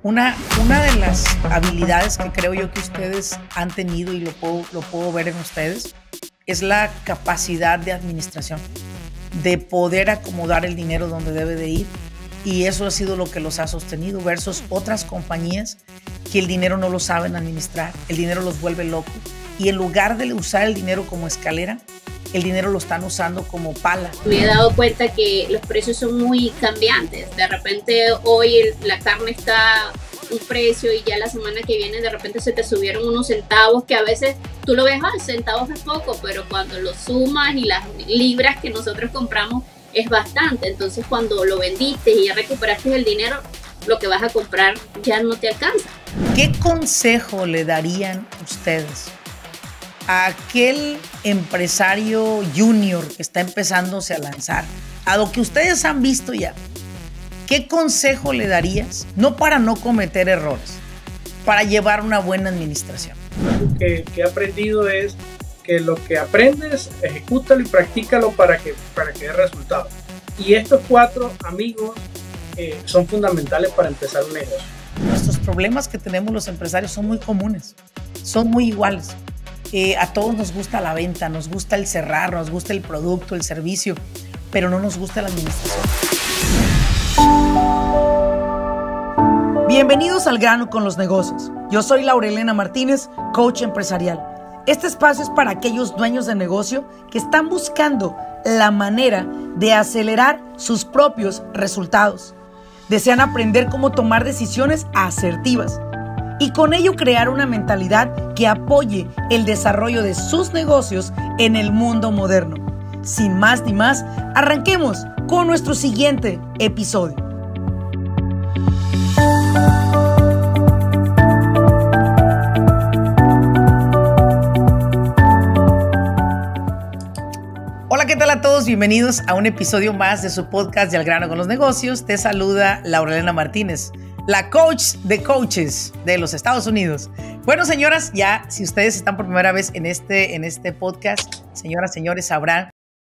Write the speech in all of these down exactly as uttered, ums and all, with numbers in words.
Una, una de las habilidades que creo yo que ustedes han tenido y lo puedo, lo puedo ver en ustedes es la capacidad de administración, de poder acomodar el dinero donde debe de ir, y eso ha sido lo que los ha sostenido versus otras compañías que el dinero no lo saben administrar, el dinero los vuelve locos y en lugar de usar el dinero como escalera, el dinero lo están usando como pala. Me he dado cuenta que los precios son muy cambiantes. De repente hoy el, la carne está un precio y ya la semana que viene de repente se te subieron unos centavos que a veces tú lo ves, ah, centavos es poco, pero cuando lo sumas y las libras que nosotros compramos es bastante. Entonces cuando lo vendiste y ya recuperaste el dinero, lo que vas a comprar ya no te alcanza. ¿Qué consejo le darían ustedes a aquel empresario junior que está empezándose a lanzar, a lo que ustedes han visto ya? ¿Qué consejo le darías? No para no cometer errores, para llevar una buena administración. Lo que, que he aprendido es que lo que aprendes, ejecútalo y practícalo para que, para que dé resultados. Y estos cuatro amigos eh, son fundamentales para empezar un negocio. Nuestros problemas que tenemos los empresarios son muy comunes, son muy iguales. Eh, a todos nos gusta la venta, nos gusta el cerrar, nos gusta el producto, el servicio, pero no nos gusta la administración. Bienvenidos al grano con los negocios. Yo soy Laurelena Martínez, coach empresarial. Este espacio es para aquellos dueños de negocio que están buscando la manera de acelerar sus propios resultados. Desean aprender cómo tomar decisiones asertivas y con ello crear una mentalidad que apoye el desarrollo de sus negocios en el mundo moderno. Sin más ni más, arranquemos con nuestro siguiente episodio. Hola, ¿qué tal a todos? Bienvenidos a un episodio más de su podcast de Al Grano con los Negocios. Te saluda Laurelena Martínez, la coach de coaches de los Estados Unidos. Bueno, señoras, ya si ustedes están por primera vez en este, en este podcast, señoras, señores, sabrán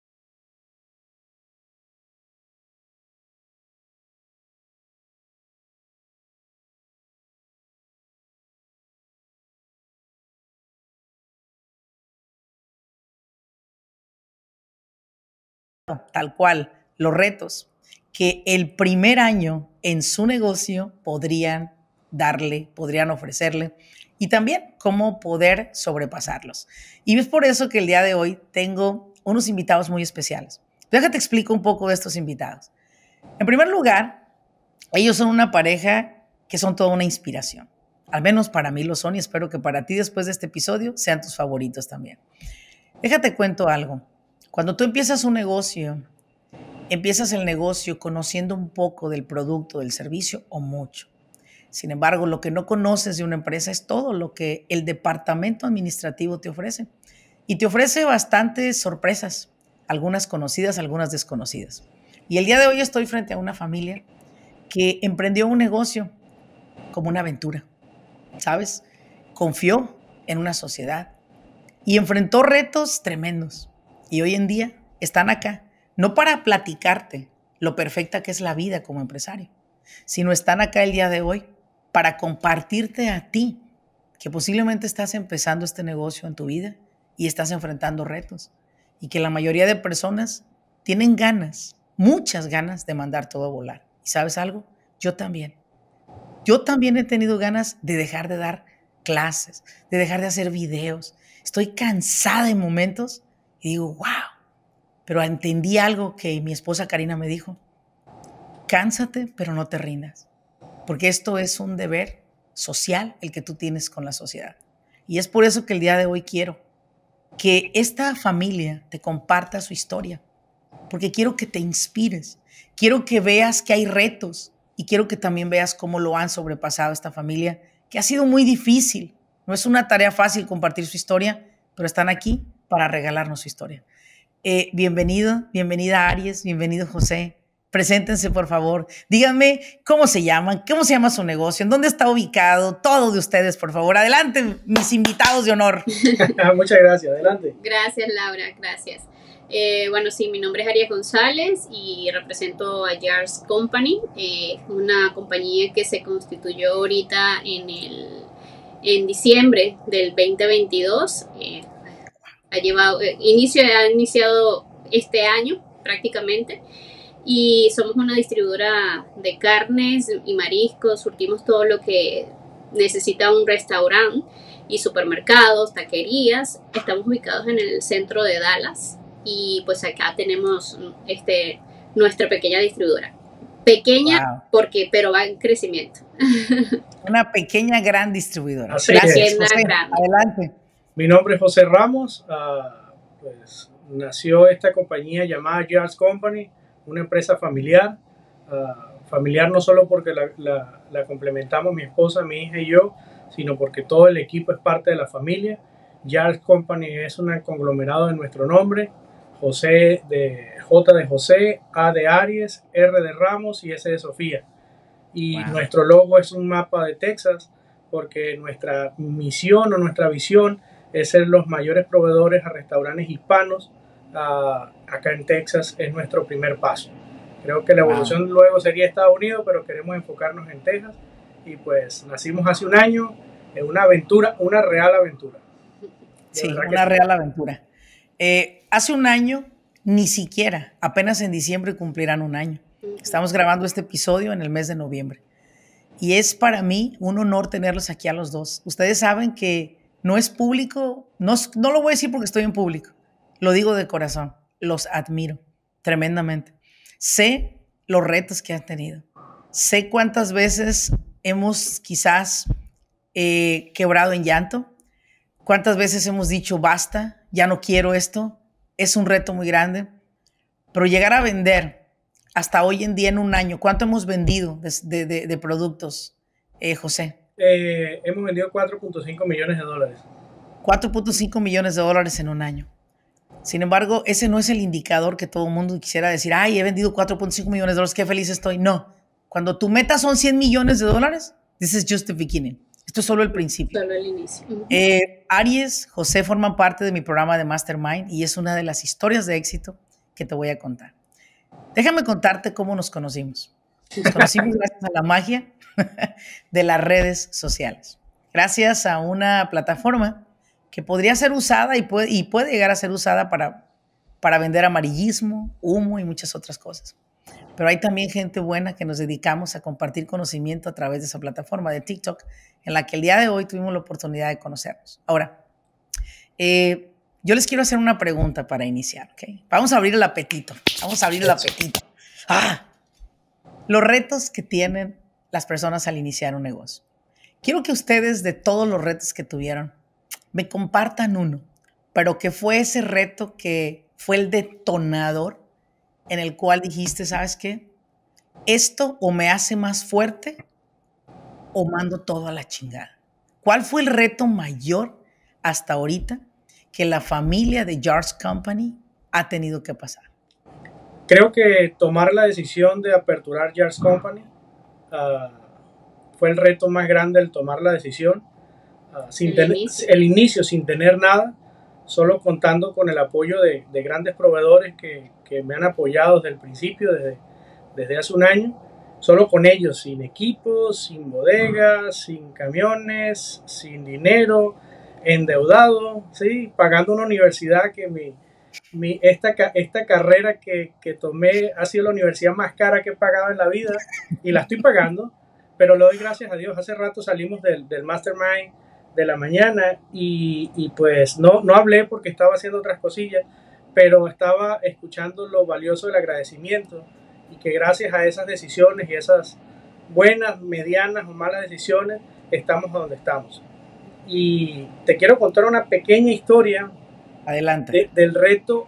tal cual los retos que el primer año en su negocio podrían darle, podrían ofrecerle, y también cómo poder sobrepasarlos. Y es por eso que el día de hoy tengo unos invitados muy especiales. Déjate explico un poco de estos invitados. En primer lugar, ellos son una pareja que son toda una inspiración. Al menos para mí lo son y espero que para ti después de este episodio sean tus favoritos también. Déjate cuento algo. Cuando tú empiezas un negocio, empiezas el negocio conociendo un poco del producto, del servicio o mucho. Sin embargo, lo que no conoces de una empresa es todo lo que el departamento administrativo te ofrece. Y te ofrece bastantes sorpresas, algunas conocidas, algunas desconocidas. Y el día de hoy estoy frente a una familia que emprendió un negocio como una aventura, ¿sabes? Confió en una sociedad y enfrentó retos tremendos. Y hoy en día están acá, no para platicarte lo perfecta que es la vida como empresario, sino están acá el día de hoy para compartirte a ti que posiblemente estás empezando este negocio en tu vida y estás enfrentando retos y que la mayoría de personas tienen ganas, muchas ganas de mandar todo a volar. ¿Y sabes algo? Yo también. Yo también he tenido ganas de dejar de dar clases, de dejar de hacer videos. Estoy cansada en momentos y digo, wow, pero entendí algo que mi esposa Karina me dijo. Cánsate, pero no te rindas, porque esto es un deber social el que tú tienes con la sociedad. Y es por eso que el día de hoy quiero que esta familia te comparta su historia, porque quiero que te inspires, quiero que veas que hay retos y quiero que también veas cómo lo han sobrepasado esta familia, que ha sido muy difícil. No es una tarea fácil compartir su historia, pero están aquí para regalarnos su historia. Eh, bienvenido, bienvenida Aries, bienvenido José. Preséntense, por favor. Díganme cómo se llaman, cómo se llama su negocio, en dónde está ubicado, todo de ustedes, por favor. Adelante, mis invitados de honor. Muchas gracias, adelante. Gracias, Laura, gracias. Eh, bueno, sí, mi nombre es Arias González y represento a Jars Company, eh, una compañía que se constituyó ahorita en, el, en diciembre del veinte veintidós. Eh, ha llevado, eh, inicio, ha iniciado este año prácticamente. Y somos una distribuidora de carnes y mariscos, surtimos todo lo que necesita un restaurante y supermercados, taquerías. Estamos ubicados en el centro de Dallas y pues acá tenemos este, nuestra pequeña distribuidora. Pequeña, wow. porque, pero va en crecimiento. Una pequeña gran distribuidora. Así Gracias, es. José. Adelante. Mi nombre es José Ramos. Uh, pues nació esta compañía llamada Jars Company, una empresa familiar, uh, familiar no solo porque la, la, la complementamos mi esposa, mi hija y yo, sino porque todo el equipo es parte de la familia. Jars Company es un conglomerado de nuestro nombre, José de J de José, A de Aries, R de Ramos y S de Sofía. Y wow. Nuestro logo es un mapa de Texas, porque nuestra misión o nuestra visión es ser los mayores proveedores a restaurantes hispanos. Uh, acá en Texas es nuestro primer paso. Creo que la evolución wow. luego sería Estados Unidos, pero queremos enfocarnos en Texas y pues nacimos hace un año en una aventura, una real aventura. Sí, una sí. real aventura. Eh, hace un año, ni siquiera, apenas en diciembre cumplirán un año. Estamos grabando este episodio en el mes de noviembre y es para mí un honor tenerlos aquí a los dos. Ustedes saben que no es público, no, no lo voy a decir porque estoy en público. Lo digo de corazón, los admiro tremendamente. Sé los retos que han tenido. Sé cuántas veces hemos quizás eh, quebrado en llanto. Cuántas veces hemos dicho, basta, ya no quiero esto. Es un reto muy grande. Pero llegar a vender hasta hoy en día en un año, ¿cuánto hemos vendido de, de, de productos, eh, José? Eh, hemos vendido cuatro punto cinco millones de dólares. cuatro punto cinco millones de dólares en un año. Sin embargo, ese no es el indicador que todo el mundo quisiera decir, ay, he vendido cuatro punto cinco millones de dólares, qué feliz estoy. No, cuando tu meta son cien millones de dólares, this is just the beginning. Esto es solo el principio. Solo el inicio. Uh-huh. eh, Aries, José forman parte de mi programa de Mastermind y es una de las historias de éxito que te voy a contar. Déjame contarte cómo nos conocimos. Nos conocimos gracias a la magia de las redes sociales. Gracias a una plataforma que podría ser usada y puede, y puede llegar a ser usada para, para vender amarillismo, humo y muchas otras cosas. Pero hay también gente buena que nos dedicamos a compartir conocimiento a través de esa plataforma de TikTok, en la que el día de hoy tuvimos la oportunidad de conocernos. Ahora, eh, yo les quiero hacer una pregunta para iniciar, ¿ok? Vamos a abrir el apetito, vamos a abrir el apetito. Ah, los retos que tienen las personas al iniciar un negocio. Quiero que ustedes, de todos los retos que tuvieron, me compartan uno, pero que fue ese reto que fue el detonador en el cual dijiste, ¿sabes qué? Esto o me hace más fuerte o mando todo a la chingada. ¿Cuál fue el reto mayor hasta ahorita que la familia de Jars Company ha tenido que pasar? Creo que tomar la decisión de aperturar Jars Company uh, fue el reto más grande, el tomar la decisión. Uh, sin el, tener, inicio. el inicio sin tener nada, solo contando con el apoyo de, de grandes proveedores que, que me han apoyado desde el principio, desde, desde hace un año, solo con ellos, sin equipos, sin bodegas, sin camiones, sin dinero, endeudado, ¿sí? Pagando una universidad que mi, mi, esta, esta carrera que, que tomé ha sido la universidad más cara que he pagado en la vida y la estoy pagando, pero le doy gracias a Dios. Hace rato salimos del, del Mastermind de la mañana y, y pues no, no hablé porque estaba haciendo otras cosillas, pero estaba escuchando lo valioso del agradecimiento y que gracias a esas decisiones y esas buenas, medianas o malas decisiones estamos donde estamos. Y te quiero contar una pequeña historia. Adelante. De, del reto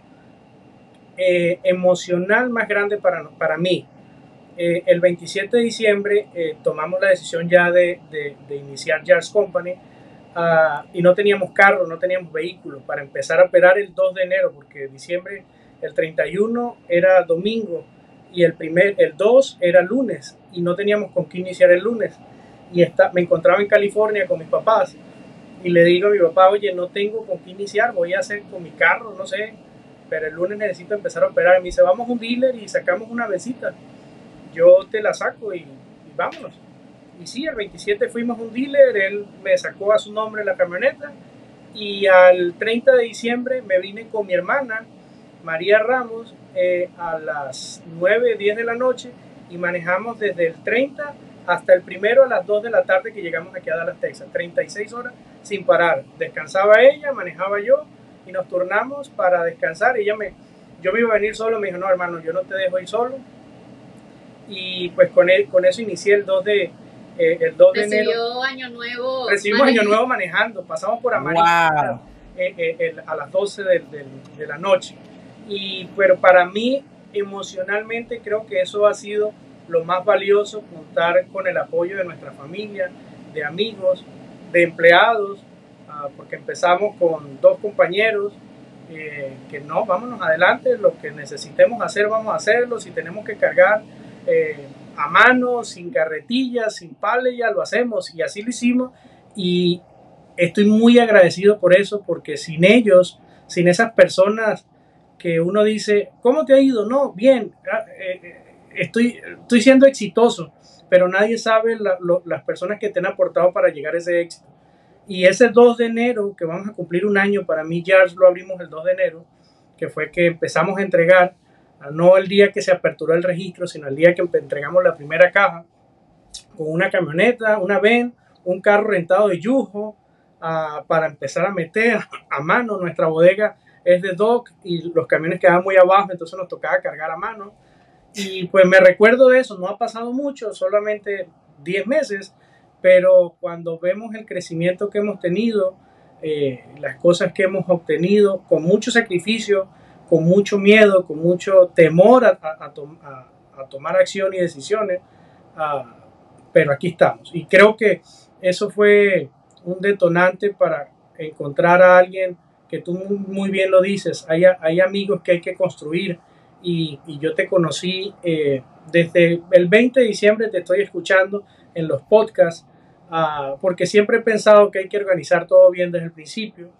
eh, emocional más grande para, para mí. Eh, el veintisiete de diciembre eh, tomamos la decisión ya de, de, de iniciar Jars Company. Uh, y no teníamos carro, no teníamos vehículos para empezar a operar el dos de enero, porque diciembre, el treinta y uno era domingo y el, primer, el dos era lunes y no teníamos con qué iniciar el lunes. Y está, me encontraba en California con mis papás y le digo a mi papá, oye, no tengo con qué iniciar, voy a hacer con mi carro, no sé. pero el lunes necesito empezar a operar. Y me dice, vamos a un dealer y sacamos una besita. Yo te la saco y, y vámonos. Y sí, el veintisiete fuimos a un dealer, él me sacó a su nombre la camioneta y al treinta de diciembre me vine con mi hermana, María Ramos, eh, a las nueve, diez de la noche y manejamos desde el treinta hasta el primero a las dos de la tarde que llegamos aquí a Dallas, Texas. treinta y seis horas sin parar. Descansaba ella, manejaba yo y nos turnamos para descansar. Ella me, yo me iba a venir solo, me dijo, no hermano, yo no te dejo ir solo. Y pues con, él, con eso inicié el dos de, eh, el dos de enero. Recibió Año Nuevo. Recibimos Año Nuevo manejando. Pasamos por Amarillo Wow. eh, eh, el, a las doce de, de, de la noche. Y, pero para mí, emocionalmente, creo que eso ha sido lo más valioso, contar con el apoyo de nuestra familia, de amigos, de empleados, uh, porque empezamos con dos compañeros eh, que no, vámonos adelante, lo que necesitemos hacer, vamos a hacerlo, si tenemos que cargar eh, a mano, sin carretillas, sin pala, ya lo hacemos, y así lo hicimos, y estoy muy agradecido por eso, porque sin ellos, sin esas personas que uno dice, ¿cómo te ha ido? No, bien, eh, Estoy, estoy siendo exitoso, pero nadie sabe la, lo, las personas que te han aportado para llegar a ese éxito. Y ese dos de enero, que vamos a cumplir un año, para mí Jars lo abrimos el dos de enero, que fue que empezamos a entregar, no el día que se aperturó el registro, sino el día que entregamos la primera caja, con una camioneta, una van, un carro rentado de lujo, uh, para empezar a meter a mano. Nuestra bodega es de dock y los camiones quedaban muy abajo, entonces nos tocaba cargar a mano. Y pues me recuerdo de eso, no ha pasado mucho, solamente diez meses, pero cuando vemos el crecimiento que hemos tenido, eh, las cosas que hemos obtenido, con mucho sacrificio, con mucho miedo, con mucho temor a, a, a, to a, a tomar acción y decisiones, uh, pero aquí estamos. Y creo que eso fue un detonante para encontrar a alguien que tú muy, muy bien lo dices, hay, hay amigos que hay que construir. Y, y yo te conocí eh, desde el veinte de diciembre, te estoy escuchando en los podcasts, uh, porque siempre he pensado que hay que organizar todo bien desde el principio,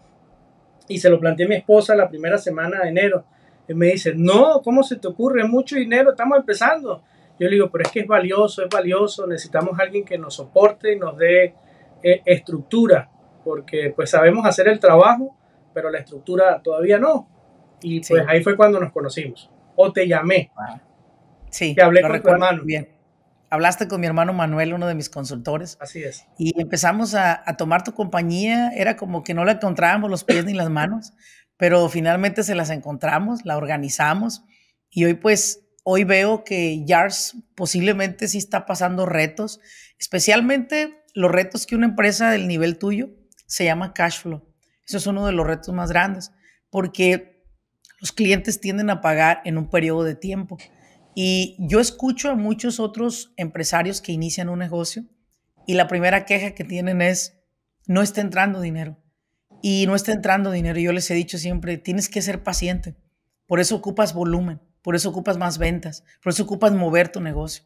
y se lo planteé a mi esposa la primera semana de enero, y me dice, no, ¿cómo se te ocurre? Mucho dinero, estamos empezando. Yo le digo, pero es que es valioso, es valioso, necesitamos a alguien que nos soporte y nos dé eh, estructura, porque pues sabemos hacer el trabajo, pero la estructura todavía no, y pues sí. Ahí fue cuando nos conocimos. O te llamé. Sí, que hablé con tu hermano. Bien. Hablaste con mi hermano Manuel, uno de mis consultores. Así es. Y empezamos a, a tomar tu compañía. Era como que no la encontrábamos los pies ni las manos, pero finalmente se las encontramos, la organizamos. Y hoy pues, hoy veo que Jars posiblemente sí está pasando retos, especialmente los retos que una empresa del nivel tuyo se llama cash flow. Eso es uno de los retos más grandes, porque los clientes tienden a pagar en un periodo de tiempo. Y yo escucho a muchos otros empresarios que inician un negocio y la primera queja que tienen es, no está entrando dinero. Y no está entrando dinero. Yo les he dicho siempre, tienes que ser paciente. Por eso ocupas volumen, por eso ocupas más ventas, por eso ocupas mover tu negocio.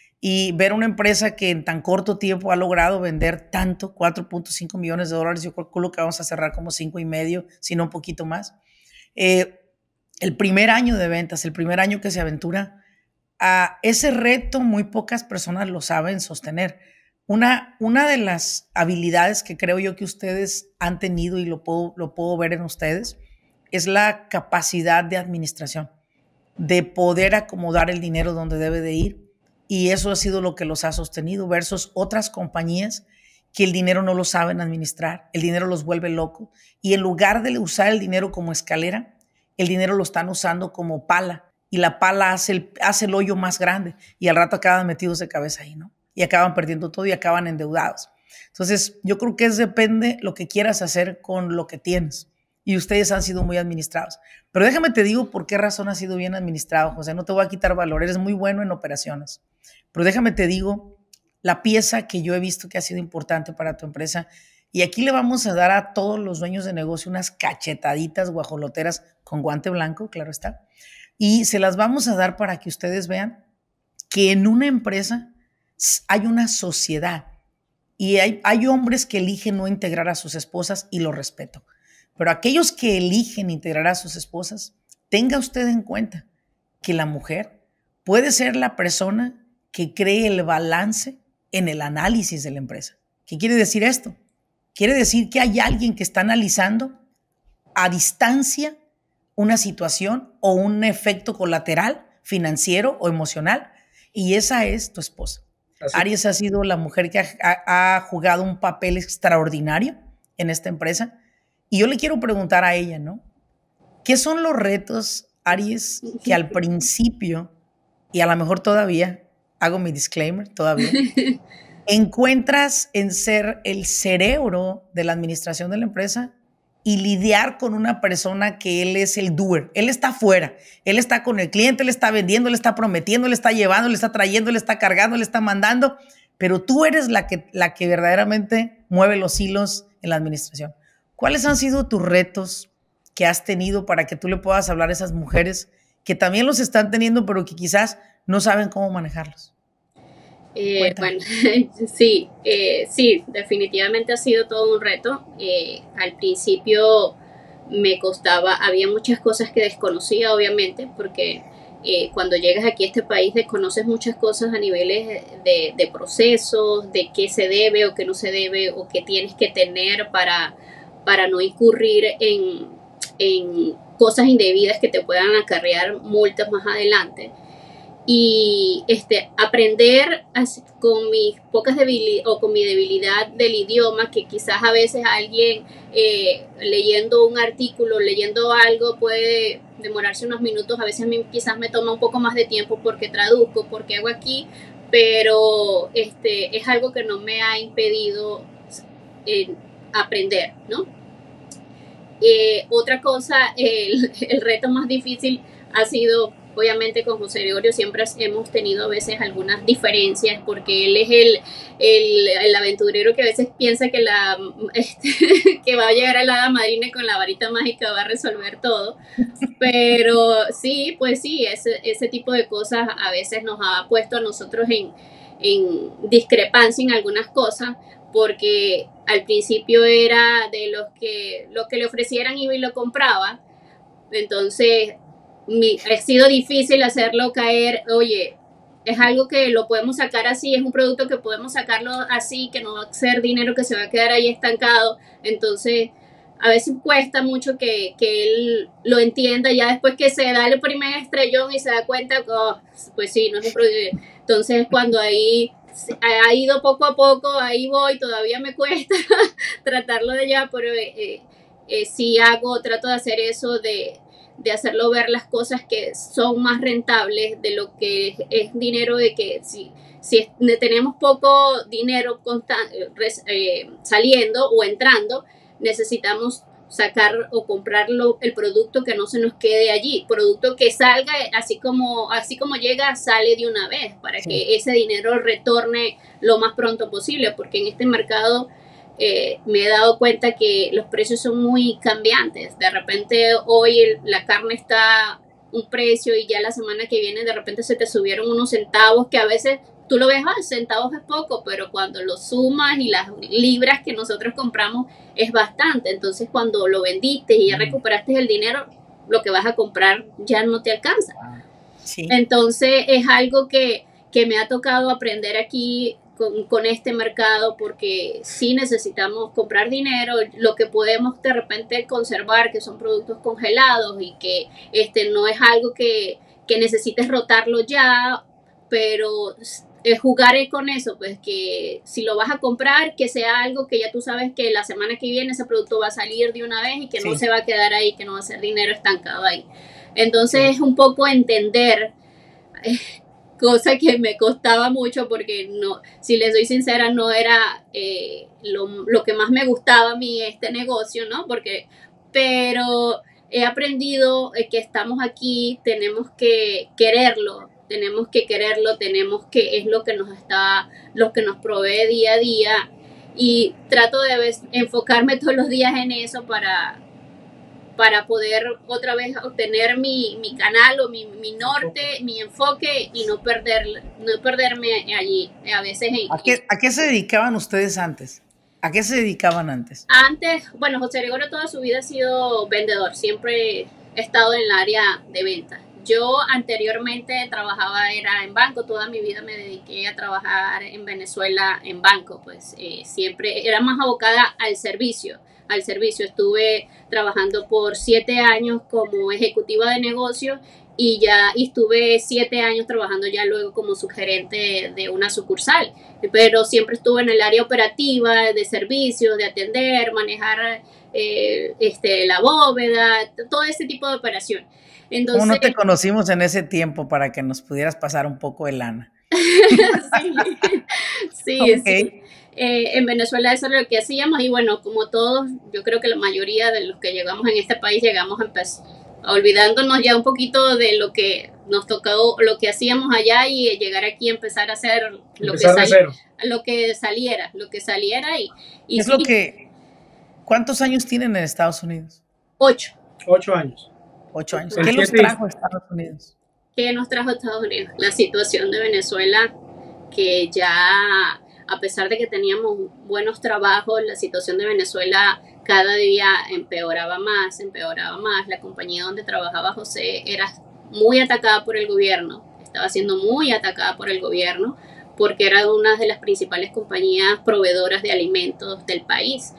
Y ver una empresa que en tan corto tiempo ha logrado vender tanto, cuatro punto cinco millones de dólares, yo calculo que vamos a cerrar como cinco y medio, si no un poquito más. Eh, el primer año de ventas, el primer año que se aventura, a ese reto muy pocas personas lo saben sostener. Una, una de las habilidades que creo yo que ustedes han tenido y lo puedo, lo puedo ver en ustedes es la capacidad de administración, de poder acomodar el dinero donde debe de ir, y eso ha sido lo que los ha sostenido versus otras compañías que el dinero no lo saben administrar, el dinero los vuelve locos y en lugar de usar el dinero como escalera, el dinero lo están usando como pala. Y la pala hace el, hace el hoyo más grande y al rato acaban metidos de cabeza ahí, ¿no? Y acaban perdiendo todo y acaban endeudados. Entonces, yo creo que es depende lo que quieras hacer con lo que tienes. Y ustedes han sido muy administrados. Pero déjame te digo por qué razón has sido bien administrado, José. No te voy a quitar valor, eres muy bueno en operaciones. Pero déjame te digo la pieza que yo he visto que ha sido importante para tu empresa. Y aquí le vamos a dar a todos los dueños de negocio unas cachetaditas guajoloteras con guante blanco, claro está. Y se las vamos a dar para que ustedes vean que en una empresa hay una sociedad y hay, hay hombres que eligen no integrar a sus esposas y lo respeto. Pero aquellos que eligen integrar a sus esposas tenga usted en cuenta que la mujer puede ser la persona que cree el balance en el análisis de la empresa. ¿Qué quiere decir esto? Quiere decir que hay alguien que está analizando a distancia una situación o un efecto colateral financiero o emocional, y esa es tu esposa. Así. Aries ha sido la mujer que ha, ha jugado un papel extraordinario en esta empresa, y yo le quiero preguntar a ella, ¿no? ¿Qué son los retos, Aries, que al principio, y a lo mejor todavía, hago mi disclaimer, todavía, encuentras en ser el cerebro de la administración de la empresa y lidiar con una persona que él es el doer? Él está afuera, él está con el cliente, él está vendiendo, él está prometiendo, él está llevando, él está trayendo, él está cargando, él está mandando, pero tú eres la que, la que verdaderamente mueve los hilos en la administración. ¿Cuáles han sido tus retos que has tenido para que tú le puedas hablar a esas mujeres que también los están teniendo, pero que quizás no saben cómo manejarlos? Eh, bueno, sí, eh, sí, definitivamente ha sido todo un reto. Eh, al principio me costaba, había muchas cosas que desconocía, obviamente, porque eh, cuando llegas aquí a este país desconoces muchas cosas a niveles de, de procesos, de qué se debe o qué no se debe, o qué tienes que tener para, para no incurrir en, en cosas indebidas que te puedan acarrear multas más adelante. Y este, aprender así, con mis pocas debilidades o con mi debilidad del idioma, que quizás a veces alguien eh, leyendo un artículo, leyendo algo puede demorarse unos minutos, a veces a mí quizás me toma un poco más de tiempo porque traduzco, porque hago aquí, pero este, es algo que no me ha impedido eh, aprender, ¿no? Eh, otra cosa, el, el reto más difícil ha sido, obviamente con José Gregorio siempre hemos tenido a veces algunas diferencias, porque él es el, el, el aventurero que a veces piensa que, la, este, que va a llegar a la hada madrina y con la varita mágica va a resolver todo, pero sí, pues sí, ese, ese tipo de cosas a veces nos ha puesto a nosotros en, en discrepancia en algunas cosas, porque al principio era de los que lo que le ofrecieran iba y lo compraba, entonces Mi, ha sido difícil hacerlo caer, oye, es algo que lo podemos sacar así, es un producto que podemos sacarlo así, que no va a ser dinero que se va a quedar ahí estancado, entonces a veces cuesta mucho que, que él lo entienda, ya después que se da el primer estrellón y se da cuenta, oh, pues sí, no es un producto, entonces cuando ahí ha ido poco a poco, ahí voy, todavía me cuesta tratarlo de ya, pero eh, eh, sí hago, trato de hacer eso de de hacerlo ver las cosas que son más rentables de lo que es, es dinero, de que si, si tenemos poco dinero eh, saliendo o entrando, necesitamos sacar o comprarlo, el producto que no se nos quede allí, producto que salga así como, así como llega, sale de una vez, para sí. que ese dinero retorne lo más pronto posible, porque en este mercado Eh, me he dado cuenta que los precios son muy cambiantes. De repente hoy el, la carne está un precio y ya la semana que viene de repente se te subieron unos centavos, que a veces tú lo ves, ah, centavos es poco, pero cuando lo sumas y las libras que nosotros compramos es bastante. Entonces cuando lo vendiste y ya recuperaste el dinero, lo que vas a comprar ya no te alcanza. Sí. Entonces es algo que, que me ha tocado aprender aquí Con, con este mercado, porque sí necesitamos comprar dinero, lo que podemos de repente conservar, que son productos congelados y que este, no es algo que, que necesites rotarlo ya, pero eh, jugar con eso, pues que si lo vas a comprar, que sea algo que ya tú sabes que la semana que viene ese producto va a salir de una vez y que sí. no se va a quedar ahí, que no va a ser dinero estancado ahí. Entonces sí. es un poco entender... Eh, cosa que me costaba mucho, porque no, si les soy sincera, no era eh, lo, lo que más me gustaba a mí este negocio, ¿no? Porque, pero he aprendido que estamos aquí, tenemos que quererlo, tenemos que quererlo, tenemos que, es lo que nos está, lo que nos provee día a día, y trato de enfocarme todos los días en eso para... para poder otra vez obtener mi, mi canal o mi, mi norte, mi enfoque, y no, perder, no perderme allí. A veces en, ¿A, qué, ¿A qué se dedicaban ustedes antes? ¿A qué se dedicaban antes? Antes, bueno, José Gregorio toda su vida ha sido vendedor, siempre he estado en el área de ventas. Yo anteriormente trabajaba, era en banco, toda mi vida me dediqué a trabajar en Venezuela en banco, pues eh, siempre era más abocada al servicio, al servicio. Estuve trabajando por siete años como ejecutiva de negocio y ya y estuve siete años trabajando ya luego como subgerente de una sucursal, pero siempre estuve en el área operativa, de servicios, de atender, manejar eh, este, la bóveda, todo ese tipo de operación. Entonces, ¿cómo no te conocimos en ese tiempo para que nos pudieras pasar un poco de lana? sí, sí, Okay. sí. Eh, en Venezuela eso es lo que hacíamos y bueno, como todos, yo creo que la mayoría de los que llegamos en este país llegamos a empezar, olvidándonos ya un poquito de lo que nos tocó, lo que hacíamos allá y llegar aquí a empezar a hacer lo, Empezar que, de sali cero. lo que saliera, lo que saliera y, y Es sí, lo que, ¿cuántos años tienen en Estados Unidos? ocho. Ocho años. Ocho años. El ¿Qué los siete y- trajo a Estados Unidos? ¿Qué nos trajo a Estados Unidos? La situación de Venezuela, que ya a pesar de que teníamos buenos trabajos, la situación de Venezuela cada día empeoraba más, empeoraba más. La compañía donde trabajaba José era muy atacada por el gobierno, estaba siendo muy atacada por el gobierno porque era una de las principales compañías proveedoras de alimentos del país.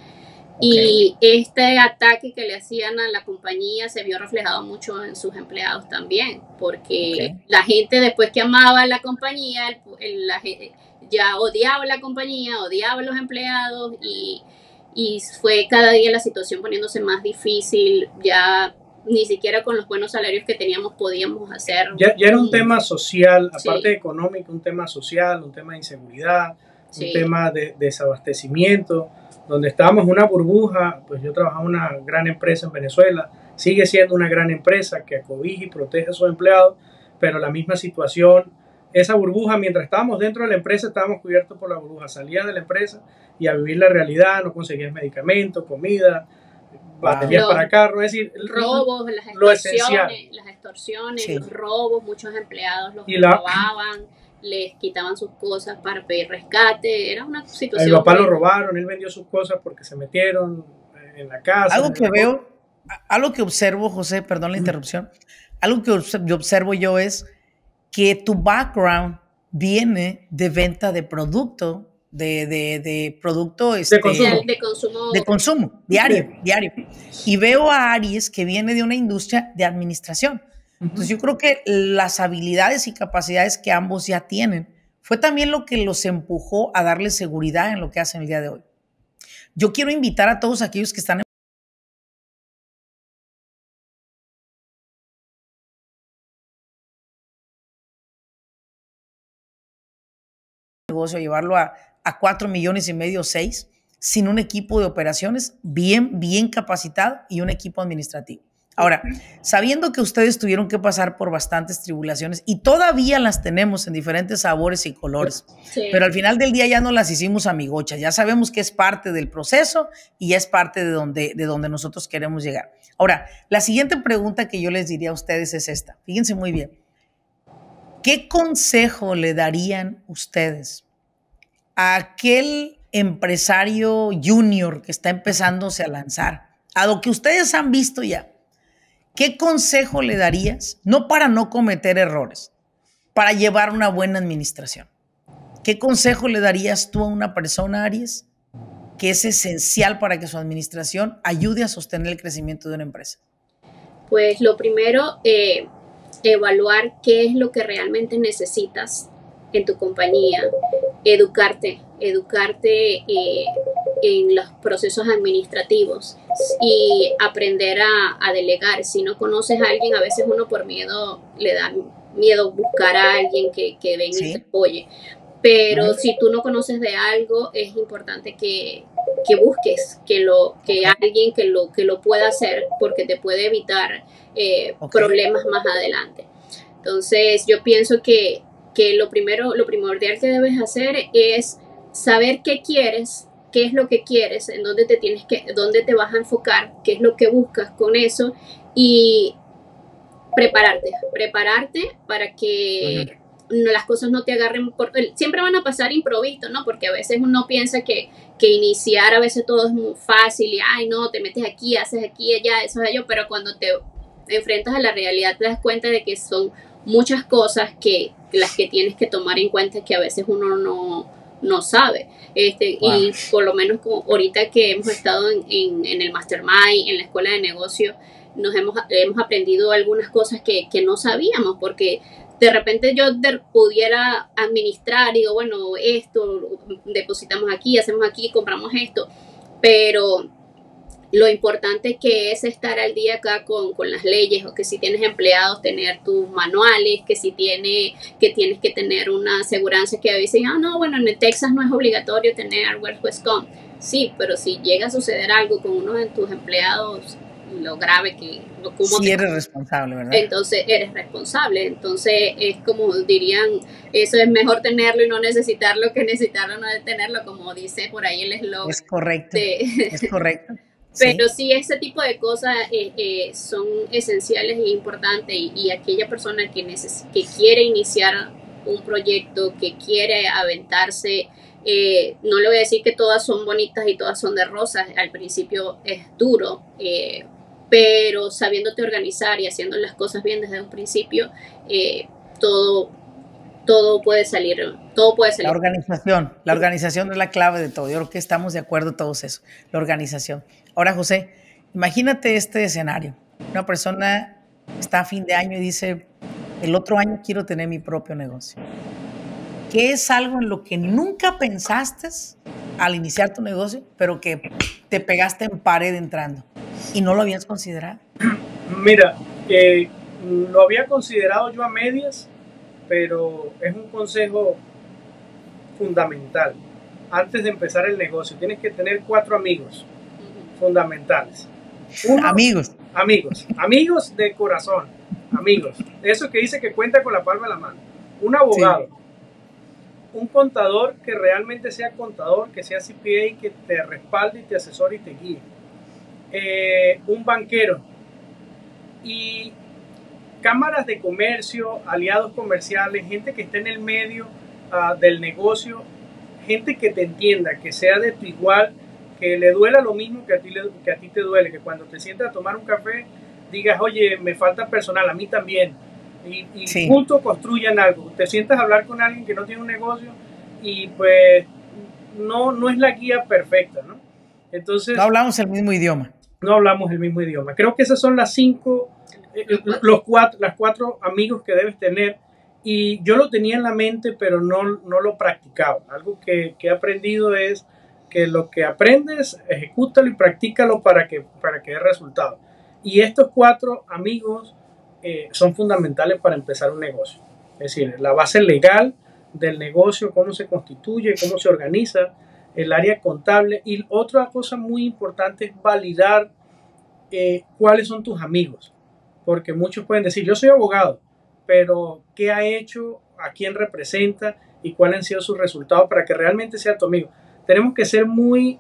Y este ataque que le hacían a la compañía se vio reflejado mucho en sus empleados también, porque Okay. la gente después que amaba la compañía, el, el, la, ya odiaba la compañía, odiaba a los empleados y, y fue cada día la situación poniéndose más difícil, ya ni siquiera con los buenos salarios que teníamos podíamos hacer. Ya, ya era un tema social, aparte Sí. de económico, un tema social, un tema de inseguridad, Sí. un tema de desabastecimiento, donde estábamos en una burbuja. Pues yo trabajaba en una gran empresa en Venezuela, sigue siendo una gran empresa que acobija y protege a sus empleados, pero la misma situación, esa burbuja, mientras estábamos dentro de la empresa, estábamos cubiertos por la burbuja, salías de la empresa y a vivir la realidad, no conseguías medicamentos, comida, baterías Wow. para carro, es decir, Robos, las lo esencial. extorsiones, las extorsiones, Sí. los robos, muchos empleados los Y la- robaban, les quitaban sus cosas para pedir rescate, era una A mi situación. papá lo muy- robaron, él vendió sus cosas porque se metieron en la casa. Algo en que el- veo, a- algo que observo, José, perdón la interrupción, algo que obs- yo observo yo es que tu background viene de venta de producto, de, de, de producto este, consumo. de, de consumo. de consumo, diario, diario. Y veo a Aries que viene de una industria de administración. Entonces yo creo que las habilidades y capacidades que ambos ya tienen fue también lo que los empujó a darle seguridad en lo que hacen el día de hoy. Yo quiero invitar a todos aquellos que están en negocio, llevarlo a, a cuatro millones y medio, seis, sin un equipo de operaciones bien, bien capacitado y un equipo administrativo. Ahora, sabiendo que ustedes tuvieron que pasar por bastantes tribulaciones y todavía las tenemos en diferentes sabores y colores, Sí. pero al final del día ya no las hicimos amigochas, ya sabemos que es parte del proceso y ya es parte de donde, de donde nosotros queremos llegar. Ahora, la siguiente pregunta que yo les diría a ustedes es esta, fíjense muy bien. ¿Qué consejo le darían ustedes a aquel empresario junior que está empezándose a lanzar, a lo que ustedes han visto ya? ¿Qué consejo le darías? No para no cometer errores, para llevar una buena administración. ¿Qué consejo le darías tú a una persona, Aries, que es esencial para que su administración ayude a sostener el crecimiento de una empresa? Pues lo primero, eh, evaluar qué es lo que realmente necesitas en tu compañía, educarte, educarte eh, en los procesos administrativos y aprender a, a delegar. Si no conoces a alguien, a veces uno por miedo le da miedo buscar a alguien que, que venga Sí. y te apoye. Pero Ujú. si tú no conoces de algo, es importante que, que busques que, lo, que alguien que lo, que lo pueda hacer, porque te puede evitar eh, Ok. problemas más adelante. Entonces, yo pienso que, que lo primero, lo primordial que debes hacer es saber qué quieres, qué es lo que quieres, en dónde te tienes que, dónde te vas a enfocar, qué es lo que buscas con eso y prepararte, prepararte para que uh-huh. las cosas no te agarren por, siempre van a pasar improvisto, ¿no? Porque a veces uno piensa que, que iniciar a veces todo es muy fácil y ay no, te metes aquí, haces aquí, allá, eso, ello, pero cuando te enfrentas a la realidad te das cuenta de que son muchas cosas que las que tienes que tomar en cuenta que a veces uno no, no sabe. Este, wow. Y por lo menos como ahorita que hemos estado en, en, en el Mastermind, en la escuela de negocio, nos hemos, hemos aprendido algunas cosas que, que no sabíamos, porque de repente yo de, pudiera administrar, digo, bueno, esto, depositamos aquí, hacemos aquí, compramos esto, pero lo importante que es estar al día acá con, con las leyes, o que si tienes empleados, tener tus manuales, que si tiene, que tienes que tener una aseguranza que dicen, ah, no, bueno, en el Texas no es obligatorio tener Workers' Comp. Sí, pero si llega a suceder algo con uno de tus empleados, lo grave que... Como sí, te, eres responsable, ¿verdad? Entonces eres responsable. Entonces es como dirían, eso es mejor tenerlo y no necesitarlo que necesitarlo y no tenerlo, como dice por ahí el eslogan. Es correcto, de, es correcto. Pero sí, sí ese tipo de cosas eh, eh, son esenciales e importantes, y, y aquella persona que, neces que quiere iniciar un proyecto, que quiere aventarse, eh, no le voy a decir que todas son bonitas y todas son de rosas, al principio es duro, eh, pero sabiéndote organizar y haciendo las cosas bien desde un principio, eh, todo, todo puede salir, todo puede salir. La organización, la organización es la clave de todo. Yo creo que estamos de acuerdo todos eso, la organización. Ahora, José, imagínate este escenario. Una persona está a fin de año y dice, el otro año quiero tener mi propio negocio. ¿Qué es algo en lo que nunca pensaste al iniciar tu negocio, pero que te pegaste en pared entrando y no lo habías considerado? Mira, eh, lo había considerado yo a medias, pero es un consejo fundamental. Antes de empezar el negocio, tienes que tener cuatro amigos fundamentales. Uno, amigos. Amigos. Amigos de corazón. Amigos. Eso que dice que cuenta con la palma de la mano. Un abogado. Sí. Un contador que realmente sea contador, que sea C P A, que te respalde y te asesore y te guíe. Eh, un banquero. Y cámaras de comercio, aliados comerciales, gente que esté en el medio uh, del negocio, gente que te entienda, que sea de tu igual, que le duela lo mismo que a ti, le, que a ti te duele, que cuando te sientas a tomar un café digas, oye, me falta personal, a mí también, y, y sí. juntos construyan algo. Te sientas a hablar con alguien que no tiene un negocio y pues no, no es la guía perfecta, ¿no? Entonces, no hablamos el mismo idioma. No hablamos el mismo idioma. Creo que esas son las cinco, eh, los cuatro, las cuatro amigos que debes tener, y yo lo tenía en la mente, pero no, no lo practicaba. Algo que, que he aprendido es que lo que aprendes, ejecútalo y practícalo para que, para que dé resultado. Y estos cuatro amigos eh, son fundamentales para empezar un negocio. Es decir, la base legal del negocio, cómo se constituye, cómo se organiza, el área contable. Y otra cosa muy importante es validar eh, cuáles son tus amigos. Porque muchos pueden decir, yo soy abogado, pero ¿qué ha hecho? ¿A quién representa? ¿Y cuáles han sido sus resultados para que realmente sea tu amigo? Tenemos que ser muy,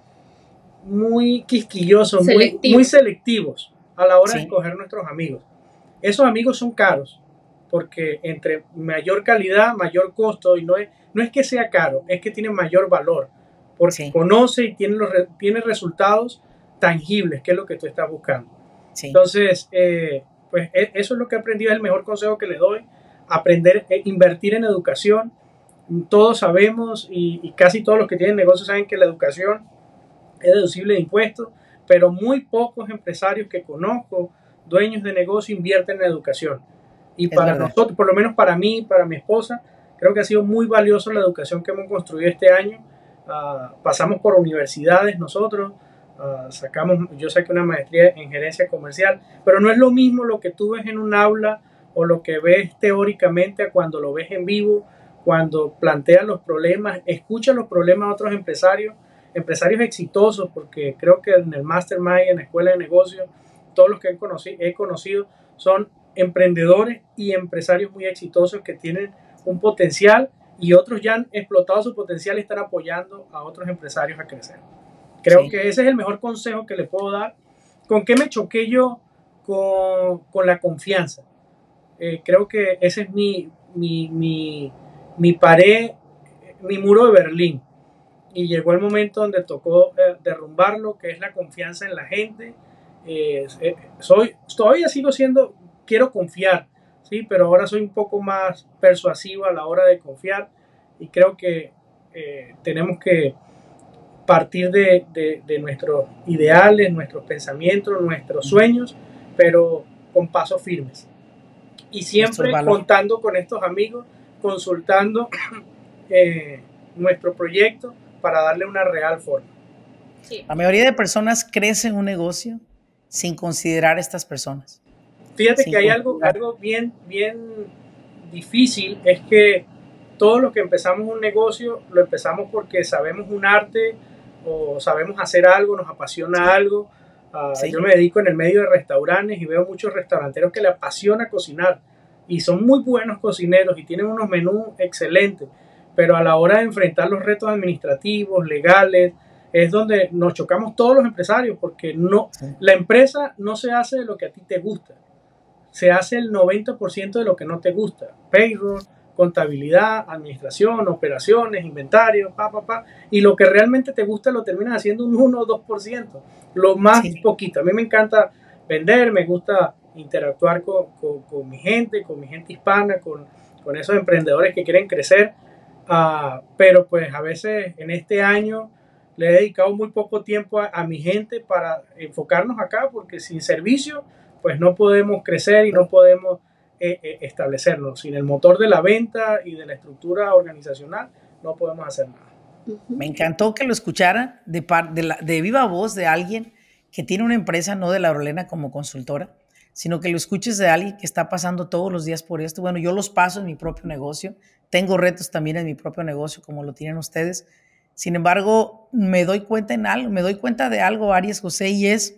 muy quisquillosos, muy, muy selectivos a la hora sí. de escoger nuestros amigos. Esos amigos son caros, porque entre mayor calidad, mayor costo, y no es, no es que sea caro, es que tiene mayor valor, porque sí. conoce y tiene, los, tiene resultados tangibles, que es lo que tú estás buscando. Sí. Entonces, eh, pues eso es lo que he aprendido, es el mejor consejo que le doy, aprender, eh, invertir en educación. Todos sabemos y, y casi todos los que tienen negocios saben que la educación es deducible de impuestos, pero muy pocos empresarios que conozco, dueños de negocio, invierten en educación. Y es para verdad. Nosotros, por lo menos para mí, para mi esposa, creo que ha sido muy valioso la educación que hemos construido este año. Uh, pasamos por universidades nosotros, uh, sacamos, yo saqué una maestría en gerencia comercial, pero no es lo mismo lo que tú ves en un aula o lo que ves teóricamente a cuando lo ves en vivo, cuando plantean los problemas, escuchan los problemas de otros empresarios, empresarios exitosos, porque creo que en el Mastermind, en la escuela de negocios, todos los que he conocido, he conocido son emprendedores y empresarios muy exitosos que tienen un potencial, y otros ya han explotado su potencial y están apoyando a otros empresarios a crecer. Creo sí. que ese es el mejor consejo que le puedo dar. ¿Con qué me choqué yo? Con, con la confianza. Eh, creo que ese es mi, mi, mi mi pared, mi muro de Berlín, y llegó el momento donde tocó eh, derrumbarlo, que es la confianza en la gente, Eh, eh, soy, todavía sigo siendo, quiero confiar, ¿sí? Pero ahora soy un poco más persuasivo a la hora de confiar y creo que eh, tenemos que partir de, de, de nuestros ideales, nuestros pensamientos, nuestros sueños, pero con pasos firmes. Y siempre contando con estos amigos, consultando eh, nuestro proyecto para darle una real forma. Sí. La mayoría de personas crecen un negocio sin considerar a estas personas. Fíjate sin que hay algo, algo bien, bien difícil, es que todos los que empezamos un negocio, lo empezamos porque sabemos un arte o sabemos hacer algo, nos apasiona sí. algo. Uh, sí. Yo me dedico en el medio de restaurantes y veo muchos restauranteros que le apasiona cocinar y son muy buenos cocineros y tienen unos menús excelentes, pero a la hora de enfrentar los retos administrativos, legales, es donde nos chocamos todos los empresarios, porque no, sí. la empresa no se hace de lo que a ti te gusta, se hace el noventa por ciento de lo que no te gusta, payroll, contabilidad, administración, operaciones, inventario, pa, pa, pa, y lo que realmente te gusta lo terminas haciendo un uno o dos por ciento, lo más sí. poquito. A mí me encanta vender, me gusta interactuar con, con, con mi gente, con mi gente hispana, con, con esos emprendedores que quieren crecer, uh, pero pues a veces en este año le he dedicado muy poco tiempo a, a mi gente para enfocarnos acá, porque sin servicio pues no podemos crecer y no podemos eh, eh, establecernos. Sin el motor de la venta y de la estructura organizacional no podemos hacer nada. Me encantó que lo escuchara de, par, de, la, de viva voz de alguien que tiene una empresa, no de La Rolena como consultora, sino que lo escuches de alguien que está pasando todos los días por esto. Bueno, yo los paso en mi propio negocio, tengo retos también en mi propio negocio como lo tienen ustedes. Sin embargo, me doy cuenta en algo, me doy cuenta de algo, Arias, José, y es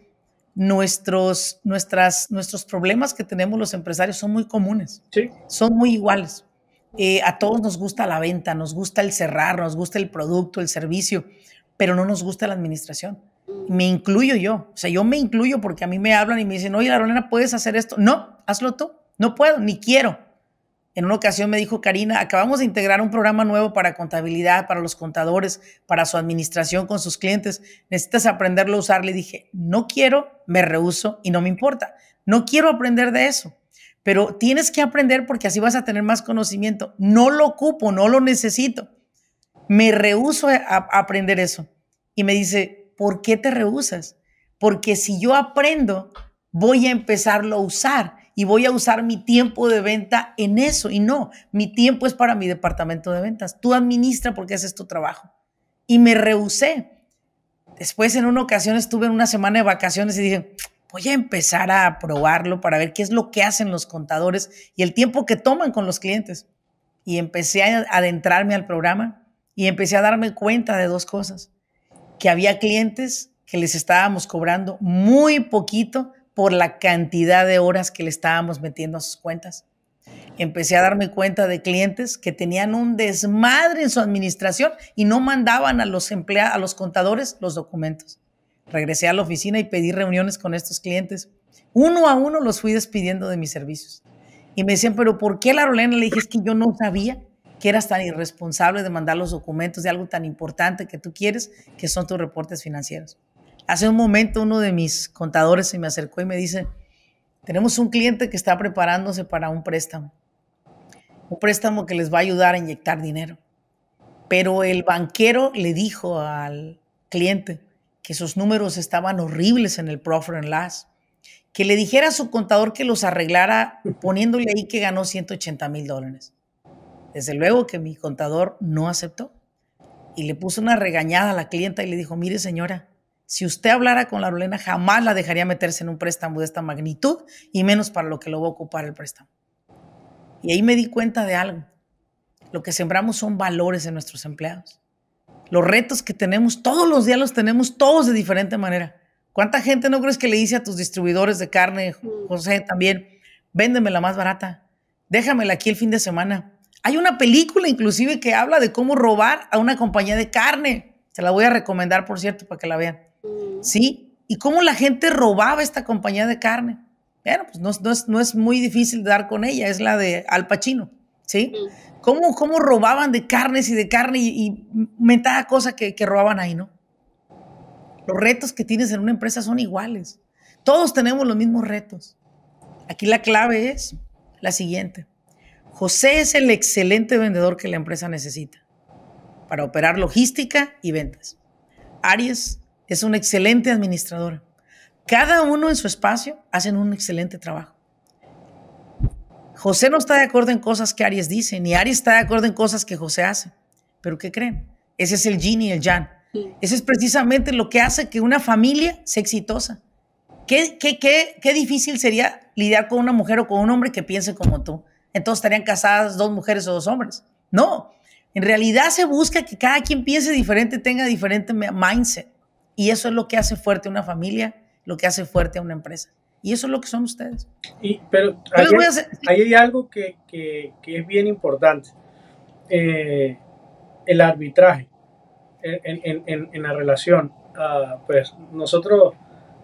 nuestros, nuestras, nuestros problemas que tenemos los empresarios son muy comunes, sí. son muy iguales. Eh, a todos nos gusta la venta, nos gusta el cerrar, nos gusta el producto, el servicio, pero no nos gusta la administración. Me incluyo yo, o sea, yo me incluyo porque a mí me hablan y me dicen, oye, La Rolena, ¿puedes hacer esto? No, hazlo tú, no puedo, ni quiero. En una ocasión me dijo Karina, acabamos de integrar un programa nuevo para contabilidad, para los contadores, para su administración con sus clientes. Necesitas aprenderlo a usar. Le dije, no quiero, me rehúso y no me importa. No quiero aprender de eso, pero tienes que aprender porque así vas a tener más conocimiento. No lo ocupo, no lo necesito. Me rehúso a, a aprender eso. Y me dice, ¿por qué te rehusas? Porque si yo aprendo, voy a empezarlo a usar. Y voy a usar mi tiempo de venta en eso. Y no, mi tiempo es para mi departamento de ventas. Tú administra porque ese es tu trabajo. Y me rehusé. Después, en una ocasión, estuve en una semana de vacaciones y dije, voy a empezar a probarlo para ver qué es lo que hacen los contadores y el tiempo que toman con los clientes. Y empecé a adentrarme al programa y empecé a darme cuenta de dos cosas. Que había clientes que les estábamos cobrando muy poquito por la cantidad de horas que le estábamos metiendo a sus cuentas. Empecé a darme cuenta de clientes que tenían un desmadre en su administración y no mandaban a los empleados, a los contadores los documentos. Regresé a la oficina y pedí reuniones con estos clientes. Uno a uno los fui despidiendo de mis servicios. Y me decían, ¿pero por qué, La Rolena? Le dije, es que yo no sabía que eras tan irresponsable de mandar los documentos de algo tan importante que tú quieres, que son tus reportes financieros. Hace un momento uno de mis contadores se me acercó y me dice, tenemos un cliente que está preparándose para un préstamo, un préstamo que les va a ayudar a inyectar dinero. Pero el banquero le dijo al cliente que sus números estaban horribles en el Profit and Loss, que le dijera a su contador que los arreglara poniéndole ahí que ganó ciento ochenta mil dólares. Desde luego que mi contador no aceptó y le puso una regañada a la clienta y le dijo, mire señora, si usted hablara con La Rolena, jamás la dejaría meterse en un préstamo de esta magnitud y menos para lo que lo va a ocupar el préstamo. Y ahí me di cuenta de algo. Lo que sembramos son valores en nuestros empleados. Los retos que tenemos, todos los días los tenemos todos de diferente manera. ¿Cuánta gente no crees que le dice a tus distribuidores de carne, José, también, véndeme la más barata, déjamela aquí el fin de semana? Hay una película inclusive que habla de cómo robar a una compañía de carne. Se la voy a recomendar, por cierto, para que la vean. ¿Sí? Y cómo la gente robaba esta compañía de carne. Bueno, pues no, no, es, no es muy difícil de dar con ella, es la de Al Pacino, ¿sí? ¿Cómo, cómo robaban de carnes y de carne y, y mentada cosa que, que robaban ahí, ¿no? Los retos que tienes en una empresa son iguales. Todos tenemos los mismos retos. Aquí la clave es la siguiente. José es el excelente vendedor que la empresa necesita para operar logística y ventas. Aries es un excelente administrador. Cada uno en su espacio hacen un excelente trabajo. José no está de acuerdo en cosas que Aries dice, ni Aries está de acuerdo en cosas que José hace. ¿Pero qué creen? Ese es el yin y el yang. Ese es precisamente lo que hace que una familia sea exitosa. ¿Qué, qué, qué, qué difícil sería lidiar con una mujer o con un hombre que piense como tú? Entonces estarían casadas dos mujeres o dos hombres. No, en realidad se busca que cada quien piense diferente, tenga diferente mindset. Y eso es lo que hace fuerte a una familia, lo que hace fuerte a una empresa. Y eso es lo que son ustedes. Y, pero ahí hay, ahí hay algo que, que, que es bien importante. Eh, el arbitraje en, en, en, en la relación. Uh, pues nosotros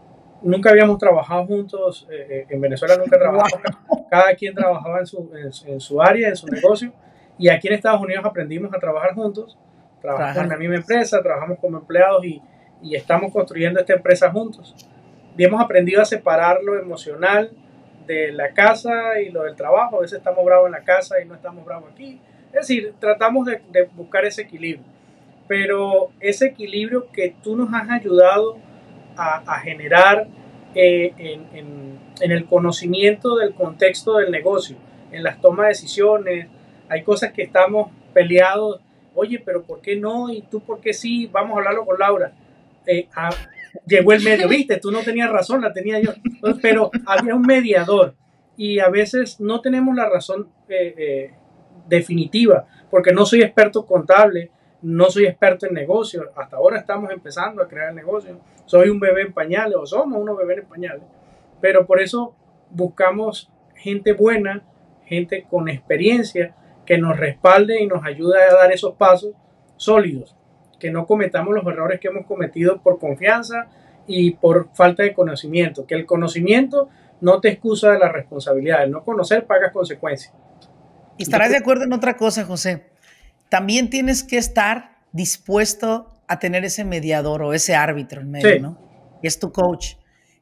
nunca habíamos trabajado juntos. Eh, en Venezuela nunca trabajamos. Wow. Cada quien trabajaba en su, en, en su área, en su negocio. Y aquí en Estados Unidos aprendimos a trabajar juntos. Trabajamos Trabajar. en la misma empresa, trabajamos como empleados y, y estamos construyendo esta empresa juntos. Y hemos aprendido a separar lo emocional de la casa y lo del trabajo. A veces estamos bravos en la casa y no estamos bravos aquí. Es decir, tratamos de, de buscar ese equilibrio. Pero ese equilibrio que tú nos has ayudado a, a generar eh, en, en, en el conocimiento del contexto del negocio, en las tomas de decisiones, hay cosas que estamos peleados. Oye, pero ¿por qué no? ¿Y tú por qué sí? Vamos a hablarlo con Laura. Eh, a, Llegó el medio, viste, tú no tenías razón, la tenía yo, pero había un mediador y a veces no tenemos la razón eh, eh, definitiva, porque no soy experto contable, no soy experto en negocios, hasta ahora estamos empezando a crear negocios, soy un bebé en pañales o somos unos bebés en pañales, pero por eso buscamos gente buena, gente con experiencia que nos respalde y nos ayude a dar esos pasos sólidos, que no cometamos los errores que hemos cometido por confianza y por falta de conocimiento, que el conocimiento no te excusa de la responsabilidad, el no conocer pagas consecuencias. Y estarás de acuerdo en otra cosa, José, también tienes que estar dispuesto a tener ese mediador o ese árbitro en medio, sí. ¿no? Es tu coach.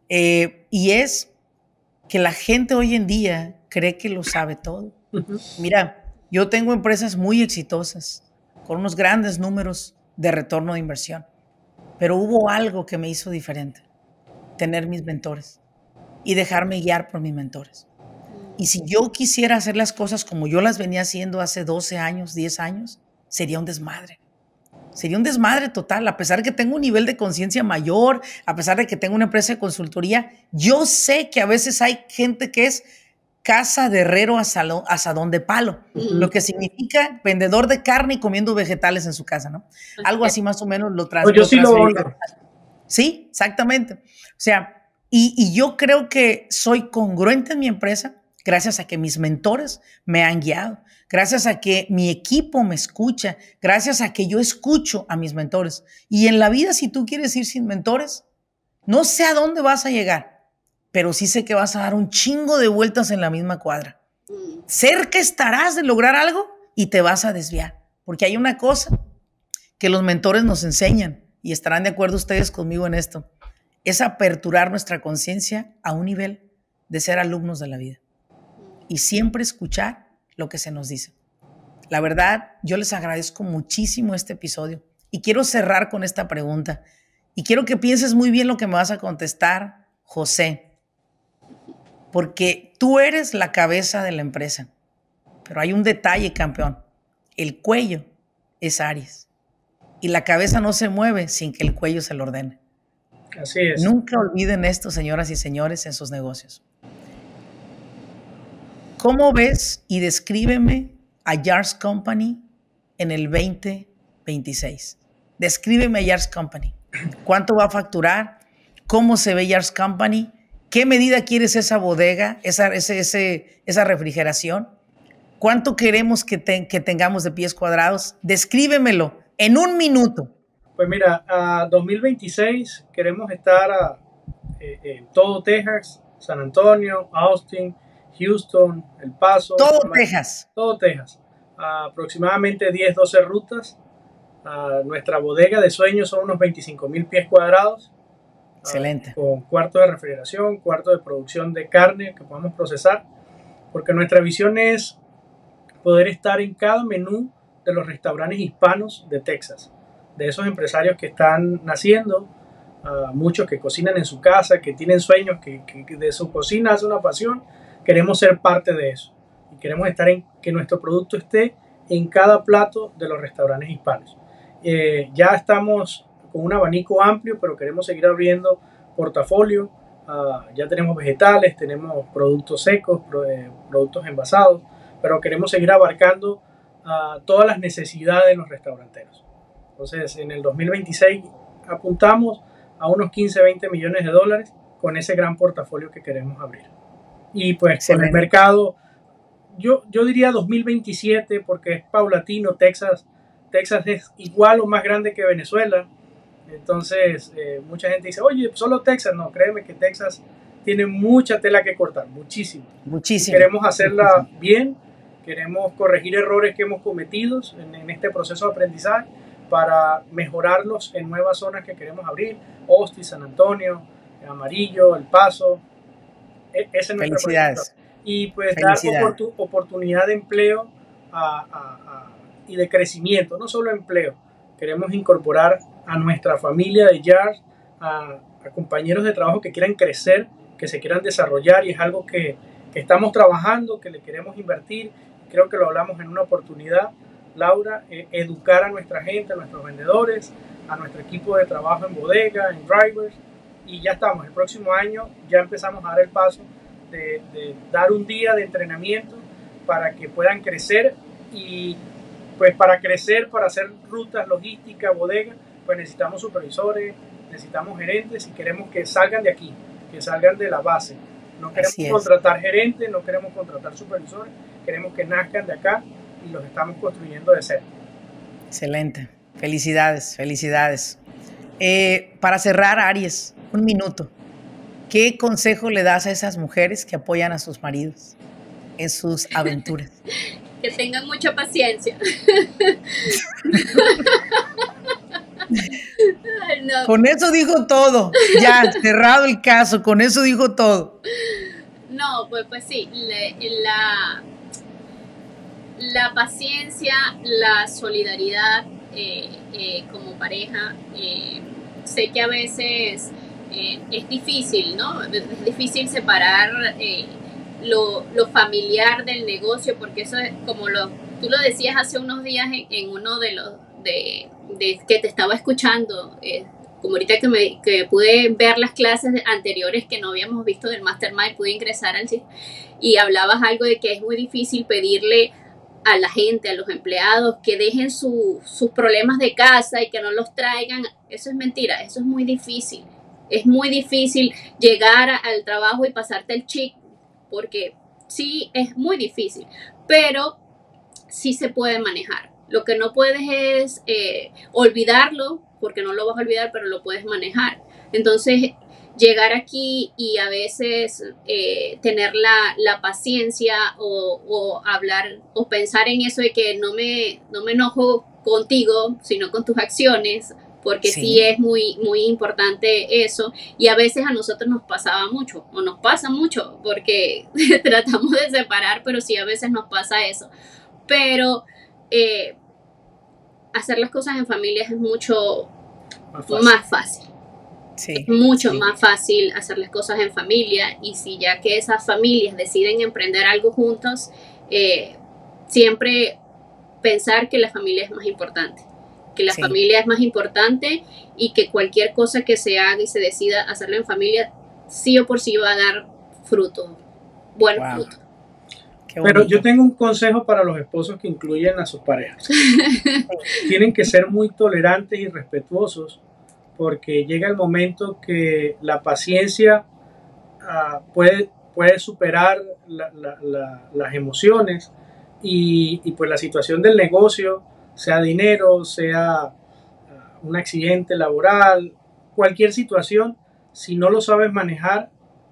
Eh, y es que la gente hoy en día cree que lo sabe todo. Uh-huh. Mira, yo tengo empresas muy exitosas, con unos grandes números de retorno de inversión. Pero hubo algo que me hizo diferente. Tener mis mentores y dejarme guiar por mis mentores. Y si yo quisiera hacer las cosas como yo las venía haciendo hace doce años, diez años, sería un desmadre. Sería un desmadre total. A pesar de que tengo un nivel de conciencia mayor, a pesar de que tengo una empresa de consultoría, yo sé que a veces hay gente que es casa de herrero asadón de palo, uh-huh. lo que significa vendedor de carne y comiendo vegetales en su casa, ¿no? Okay. Algo así más o menos lo trans. Pues yo sí lo oigo. Sí, exactamente. O sea, y, y yo creo que soy congruente en mi empresa gracias a que mis mentores me han guiado, gracias a que mi equipo me escucha, gracias a que yo escucho a mis mentores. Y en la vida, si tú quieres ir sin mentores, no sé a dónde vas a llegar, pero sí sé que vas a dar un chingo de vueltas en la misma cuadra. Mm. Cerca estarás de lograr algo y te vas a desviar. Porque hay una cosa que los mentores nos enseñan, y estarán de acuerdo ustedes conmigo en esto, es aperturar nuestra conciencia a un nivel de ser alumnos de la vida. Y siempre escuchar lo que se nos dice. La verdad, yo les agradezco muchísimo este episodio. Y quiero cerrar con esta pregunta. Y quiero que pienses muy bien lo que me vas a contestar, José. Porque tú eres la cabeza de la empresa. Pero hay un detalle, campeón. El cuello es Aries. Y la cabeza no se mueve sin que el cuello se lo ordene. Así es. Nunca olviden esto, señoras y señores, en sus negocios. ¿Cómo ves y descríbeme a Yars Company en el veinte veintiséis? Descríbeme a Yars Company. ¿Cuánto va a facturar? ¿Cómo se ve Yars Company? ¿Qué medida quieres esa bodega, esa, ese, ese, esa refrigeración? ¿Cuánto queremos que, te, que tengamos de pies cuadrados? Descríbemelo en un minuto. Pues mira, a dos mil veintiséis queremos estar a, eh, en todo Texas, San Antonio, Austin, Houston, El Paso. Todo Texas. Todo Texas. Uh, aproximadamente diez, doce rutas. Uh, nuestra bodega de sueños son unos veinticinco mil pies cuadrados. Excelente. Uh, con cuartos de refrigeración, cuartos de producción de carne que podamos procesar, porque nuestra visión es poder estar en cada menú de los restaurantes hispanos de Texas, de esos empresarios que están naciendo, uh, muchos que cocinan en su casa, que tienen sueños, que, que, que de su cocina hace una pasión. Queremos ser parte de eso y queremos estar en que nuestro producto esté en cada plato de los restaurantes hispanos. Eh, ya estamos con un abanico amplio, pero queremos seguir abriendo portafolio. Uh, ya tenemos vegetales, tenemos productos secos, pro, eh, productos envasados, pero queremos seguir abarcando uh, todas las necesidades de los restauranteros. Entonces, en el dos mil veintiséis apuntamos a unos quince, veinte millones de dólares con ese gran portafolio que queremos abrir. Y pues Excelente. Con el mercado, yo, yo diría dos mil veintisiete, porque es paulatino. Texas, Texas es igual o más grande que Venezuela. Entonces, eh, mucha gente dice, oye, solo Texas. No, créeme que Texas tiene mucha tela que cortar, muchísimo. Muchísimo. Queremos hacerla muchísimo. bien, queremos corregir errores que hemos cometido en, en este proceso de aprendizaje para mejorarlos en nuevas zonas que queremos abrir, Austin, San Antonio, Amarillo, El Paso. E ese es nuestro proyecto. Y pues dar oportun oportunidad de empleo a, a, a, y de crecimiento, no solo empleo. Queremos incorporar a nuestra familia de Jars, a, a compañeros de trabajo que quieran crecer, que se quieran desarrollar, y es algo que, que estamos trabajando, que le queremos invertir. Creo que lo hablamos en una oportunidad, Laura, eh, educar a nuestra gente, a nuestros vendedores, a nuestro equipo de trabajo en bodega, en drivers, y ya estamos. El próximo año ya empezamos a dar el paso de, de dar un día de entrenamiento para que puedan crecer, y pues para crecer, para hacer rutas logísticas, bodega, pues necesitamos supervisores, necesitamos gerentes, y queremos que salgan de aquí, que salgan de la base. No queremos contratar gerentes, no queremos contratar supervisores, queremos que nazcan de acá y los estamos construyendo de cero. Excelente. Felicidades, felicidades. Eh, para cerrar, Aries, un minuto. ¿Qué consejo le das a esas mujeres que apoyan a sus maridos en sus aventuras? Que tengan mucha paciencia. Ay, no. Con eso dijo todo. Ya, cerrado el caso. Con eso dijo todo. No, pues, pues sí. Le, la, la paciencia, la solidaridad eh, eh, como pareja. Eh, sé que a veces eh, es difícil, ¿no? Es difícil separar eh, lo, lo familiar del negocio, porque eso es como lo, tú lo decías hace unos días en, en uno de los de, de que te estaba escuchando, eh, como ahorita que, me, que pude ver las clases anteriores que no habíamos visto del Mastermind, pude ingresar al sitio y hablabas algo de que es muy difícil pedirle a la gente, a los empleados, que dejen su, sus problemas de casa y que no los traigan. Eso es mentira, eso es muy difícil. Es muy difícil llegar a, al trabajo y pasarte el chip, porque sí, es muy difícil, pero sí se puede manejar. Lo que no puedes es eh, olvidarlo, porque no lo vas a olvidar, pero lo puedes manejar. Entonces, llegar aquí y a veces eh, tener la, la paciencia o, o hablar o pensar en eso de que no me, no me enojo contigo, sino con tus acciones, porque sí, sí es muy, muy importante eso. Y a veces a nosotros nos pasaba mucho, o nos pasa mucho, porque tratamos de separar, pero sí a veces nos pasa eso. Pero eh, hacer las cosas en familia es mucho más fácil. Más fácil. Sí, es mucho sí. más fácil hacer las cosas en familia, y si ya que esas familias deciden emprender algo juntos, eh, siempre pensar que la familia es más importante, que la sí. familia es más importante, y que cualquier cosa que se haga y se decida hacerlo en familia, sí o por sí va a dar fruto, buen wow. fruto. Pero yo tengo un consejo para los esposos que incluyen a sus parejas. Tienen que ser muy tolerantes y respetuosos, porque llega el momento que la paciencia uh, puede, puede superar la, la, la, las emociones, y, y pues la situación del negocio, sea dinero, sea uh, un accidente laboral, cualquier situación, si no lo sabes manejar,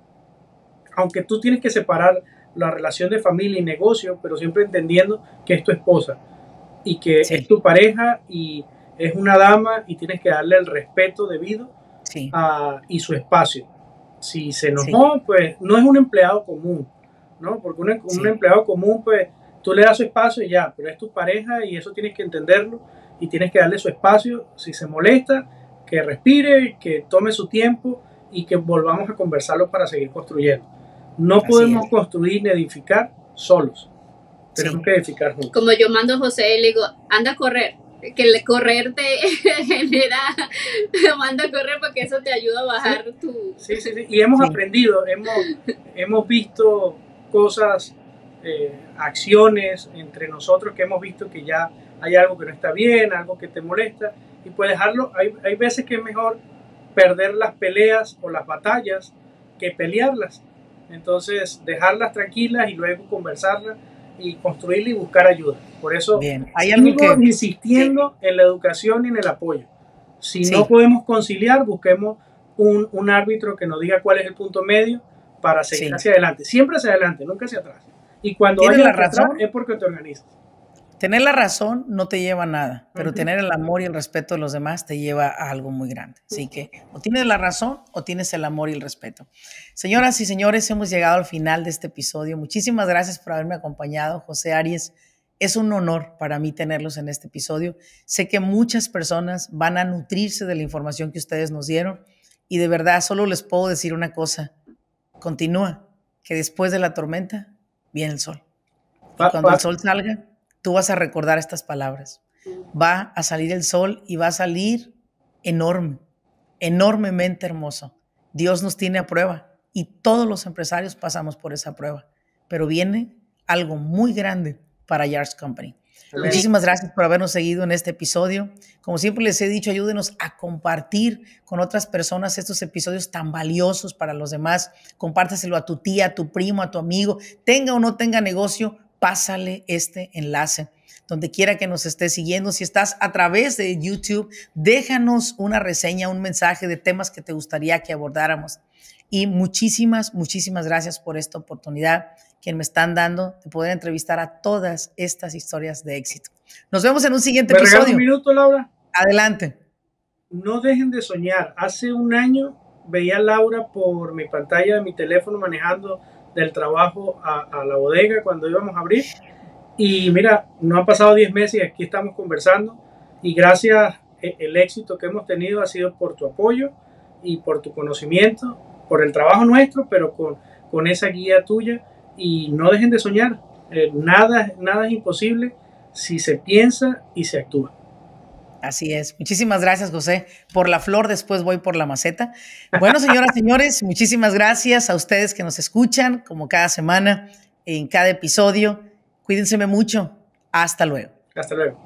aunque tú tienes que separar la relación de familia y negocio, pero siempre entendiendo que es tu esposa y que sí. es tu pareja y es una dama, y tienes que darle el respeto debido Sí. uh, y su espacio. Si se enojó, sí. pues no es un empleado común, ¿no? Porque un, un sí. empleado común, pues tú le das su espacio y ya, pero es tu pareja y eso tienes que entenderlo y tienes que darle su espacio. Si se molesta, que respire, que tome su tiempo y que volvamos a conversarlo para seguir construyendo. No Así podemos es. construir ni edificar solos. Tenemos sí. que edificar juntos. Como yo mando a José, le digo, anda a correr. Que el correr te genera, te manda a correr porque eso te ayuda a bajar sí. tu... Sí, sí, sí. Y hemos sí. aprendido, hemos, hemos visto cosas, eh, acciones entre nosotros que hemos visto que ya hay algo que no está bien, algo que te molesta, y pues dejarlo. Hay, hay veces que es mejor perder las peleas o las batallas que pelearlas. Entonces, dejarlas tranquilas y luego conversarlas y construirla y buscar ayuda. Por eso Bien. Hay algo sigo que... insistiendo sí. en la educación y en el apoyo. Si sí. no podemos conciliar, busquemos un, un árbitro que nos diga cuál es el punto medio para seguir sí. hacia adelante. Siempre hacia adelante, nunca hacia atrás. Y cuando vayas la hacia razón? atrás es porque te organizas. Tener la razón no te lleva a nada, pero uh-huh. tener el amor y el respeto de los demás te lleva a algo muy grande. Así que o tienes la razón o tienes el amor y el respeto. Señoras y señores, hemos llegado al final de este episodio. Muchísimas gracias por haberme acompañado, José Arias. Es un honor para mí tenerlos en este episodio. Sé que muchas personas van a nutrirse de la información que ustedes nos dieron y de verdad solo les puedo decir una cosa. Continúa, que después de la tormenta viene el sol. Y pa, cuando pa. el sol salga, tú vas a recordar estas palabras. Va a salir el sol y va a salir enorme, enormemente hermoso. Dios nos tiene a prueba y todos los empresarios pasamos por esa prueba. Pero viene algo muy grande para Yards Company. Amén. Muchísimas gracias por habernos seguido en este episodio. Como siempre les he dicho, ayúdenos a compartir con otras personas estos episodios tan valiosos para los demás. Compártaselo a tu tía, a tu primo, a tu amigo. Tenga o no tenga negocio, pásale este enlace. Donde quiera que nos estés siguiendo, si estás a través de YouTube, déjanos una reseña, un mensaje de temas que te gustaría que abordáramos. Y muchísimas, muchísimas gracias por esta oportunidad que me están dando de poder entrevistar a todas estas historias de éxito. Nos vemos en un siguiente ¿Me episodio. un minuto, Laura? Adelante. No dejen de soñar. Hace un año veía a Laura por mi pantalla de mi teléfono manejando del trabajo a, a la bodega cuando íbamos a abrir. Y mira, no han pasado diez meses y aquí estamos conversando. Y gracias, el éxito que hemos tenido ha sido por tu apoyo y por tu conocimiento, por el trabajo nuestro, pero con, con esa guía tuya. Y no dejen de soñar. Eh, nada, nada es imposible si se piensa y se actúa. Así es. Muchísimas gracias, José. Por la flor, después voy por la maceta. Bueno, señoras y señores, muchísimas gracias a ustedes que nos escuchan, como cada semana, en cada episodio. Cuídense mucho. Hasta luego. Hasta luego.